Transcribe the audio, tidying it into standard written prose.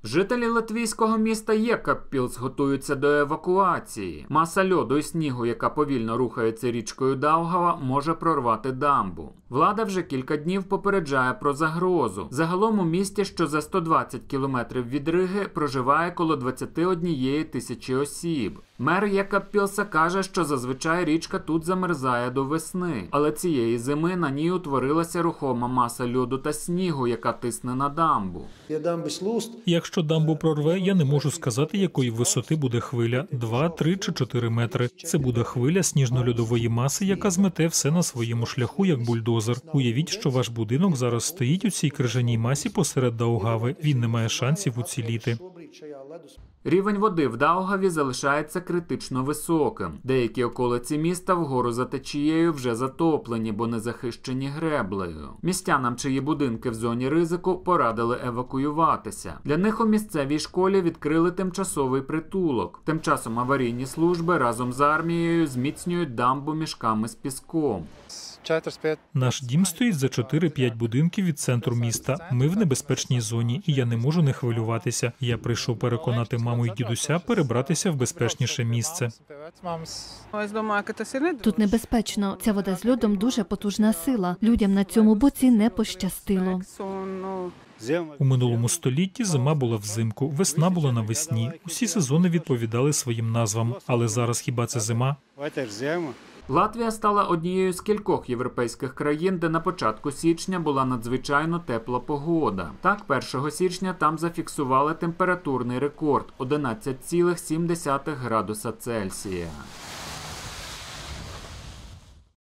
Жителі латвійського міста Єкаппілс готуються до евакуації. Маса льоду і снігу, яка повільно рухається річкою Даугава, може прорвати дамбу. Влада вже кілька днів попереджає про загрозу. Загалом у місті, що за 120 кілометрів від Риги, проживає коло 21 тисячі осіб. Мер Єкаппілса каже, що зазвичай річка тут замерзає до весни. Але цієї зими на ній утворилася рухома маса льоду та снігу, яка тисне на дамбу. Якщо дамбу прорве, я не можу сказати, якої висоти буде хвиля – 2, 3 чи 4 метри. Це буде хвиля сніжно-льодової маси, яка змете все на своєму шляху, як бульдозер. Уявіть, що ваш будинок зараз стоїть у цій крижаній масі посеред Даугави. Він не має шансів уціліти. Рівень води в Даугаві залишається критично високим. Деякі околиці міста вгору за течією вже затоплені, бо не захищені греблею. Містянам, чиї будинки в зоні ризику, порадили евакуюватися. Для них у місцевій школі відкрили тимчасовий притулок. Тим часом аварійні служби разом з армією зміцнюють дамбу мішками з піском. Наш дім стоїть за 4-5 будинків від центру міста. Ми в небезпечній зоні, і я не можу не хвилюватися. Я прийшов переконати маму і дідуся перебратися в безпечніше місце. Тут небезпечно. Ця вода з льодом дуже потужна сила. Людям на цьому боці не пощастило. У минулому столітті зима була взимку, весна була навесні. Усі сезони відповідали своїм назвам. Але зараз хіба це зима? Латвія стала однією з кількох європейських країн, де на початку січня була надзвичайно тепла погода. Так, 1 січня там зафіксували температурний рекорд – 11,7 градуса Цельсія.